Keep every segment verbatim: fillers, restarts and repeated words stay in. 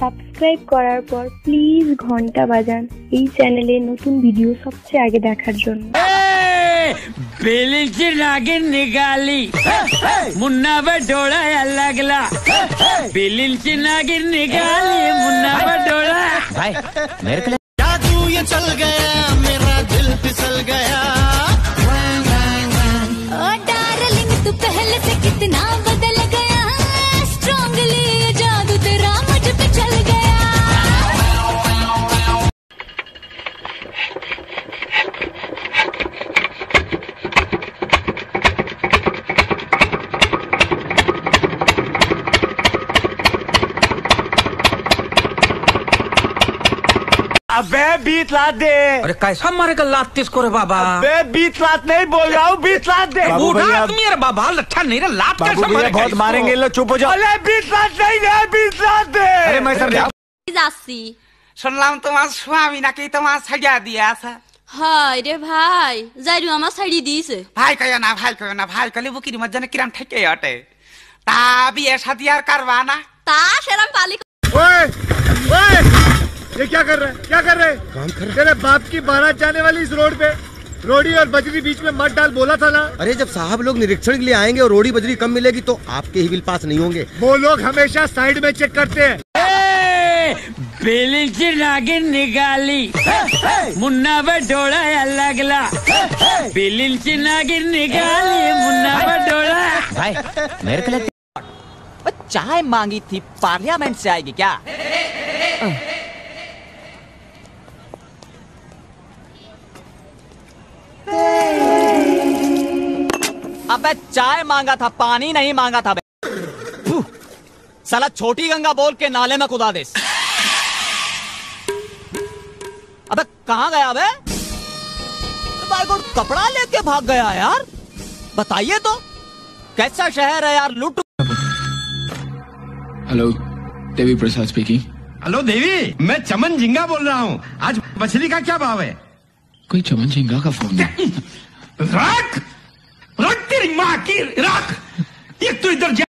Subscribe করার পর please ঘন্টা বাজান এই চ্যানেলে নতুন ভিডিও সবচেয়ে আগে দেখার জন্য। बेलीची नागिन निकाली मुन्ना बटोला लगला बेलीची नागिन निकाली मुन्ना बटोला भाई मेरे को जादू ये चल गया मेरा दिल फिसल गया ओ डार्लिंग तू पहले से कितना बदल गया स्ट्रांगली जादू तेरा मुझ पे चल गया। अबे बीत लात दे। अरे कैसा मारेगा लात किसको रे बाबा? अबे बीत लात नहीं बोल रहा हूँ, बीत लात दे। मेरा बाबा लट्ठा नहीं रहा, लात कैसा मारेगा? बहुत मारेंगे लोग, चुप हो जाओ। अरे बीत लात नहीं है, बीत लात दे। अरे मैं समझा। যাচ্ছি শুনলাম তোমার স্বামী নাকি তোমার ছাড়িয়ে দিয়েছে। হাই রে ভাই যাইরু আমার ছাড়ি দিয়েছে। ভাই কয় না, ভাই কয় না, ভাই কলে বুকির মধ্যে না কিরাম ঠেকে আটে। তা বিয়ে শাদী আর করবা না? তা সেরাম পালি। ओए ओए ये क्या कर रहा है, क्या कर रहे हैं? काम कर रहे। तेरे बाप की बारात जाने वाली इस रोड पे रोड़ी और बजरी बीच में मत डाल, बोला था ना। अरे जब साहब लोग निरीक्षण के लिए आएंगे और रोड़ी बजरी कम मिलेगी तो आपके ही बिल पास नहीं होंगे। वो लोग हमेशा साइड में चेक करते हैं। बेलीची नागिन निकाली मुन्ना बटोला लगला बेलीची नागिन निकाली मुन्ना बटोला भाई मेरे को चाय मांगी थी, पार्लियामेंट से आएगी क्या? अबे चाय मांगा था, पानी नहीं मांगा था। साला छोटी गंगा बोल के नाले में कूदा दे। अबे कहाँ गया बे? भाई को कपड़ा लेके भाग गया यार। बताइए तो कैसा शहर है यार, लूट। Hello Devi Prasad speaking. Hello Devi, मैं चमन झिंगा बोल रहा हूँ। आज मछली का क्या भाव है? कोई चमन झिंगा का फोन है? रख रख तेरी माँ की रख। एक तो इधर जा।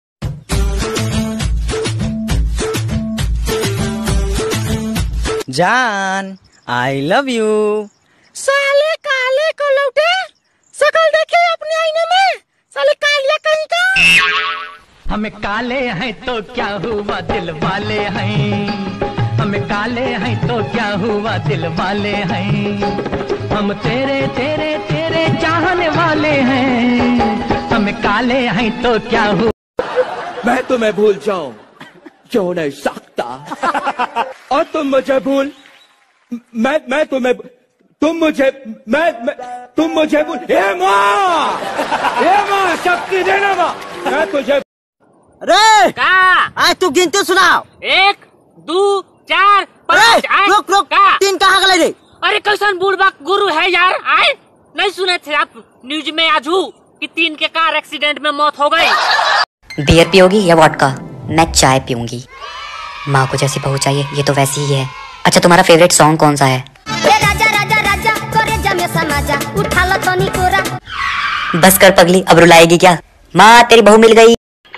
जान आई लव यू। साले काले को लौटे, शकल देखे अपने आईने में, साले कालिया कहीं का। हमें काले हैं तो क्या हुआ दिल वाले हैं, हमें काले हैं तो क्या हुआ दिल वाले हैं, हम तेरे तेरे तेरे चाहने वाले हैं, हमें काले हैं तो क्या हुआ। मैं तुम्हें भूल जाऊं क्यों नहीं सकता और तुम मुझे भूल, मैं मैं तुम्हें, तुम मुझे, मैं, मैं तुम मुझे भूल। हे माँ, हे माँ शक्ति देना माँ, मैं तुझे। अरे का आज तू गिनते सुनाओ। एक दो चार पाँच। रुक रुक, तीन कहाँ गए रे? अरे कैसन बुढ़बक गुरु है यार, आए नहीं सुने थे आप न्यूज में आज कि तीन के कार एक्सीडेंट में मौत हो गई। बियर पियोगी या वोडका? मैं चाय पीऊंगी। माँ को जैसी बहू चाहिए, ये तो वैसी ही है। अच्छा तुम्हारा फेवरेट सॉन्ग कौन सा है? राजा राजा राजा करे जमे समाजा उठा लो तनी कोरा। बस कर पगली, अब रुलाएगी क्या? माँ तेरी बहू मिल गई।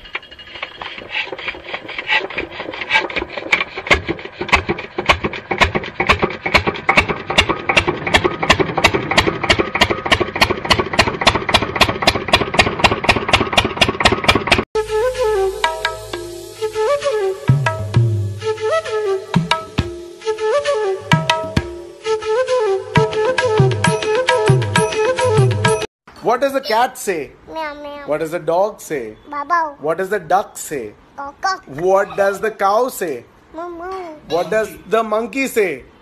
What does the cat say? Meow meow. What does the dog say? Baba. What does the duck say? Coco. What does the cow say? Moo moo. What does the monkey say?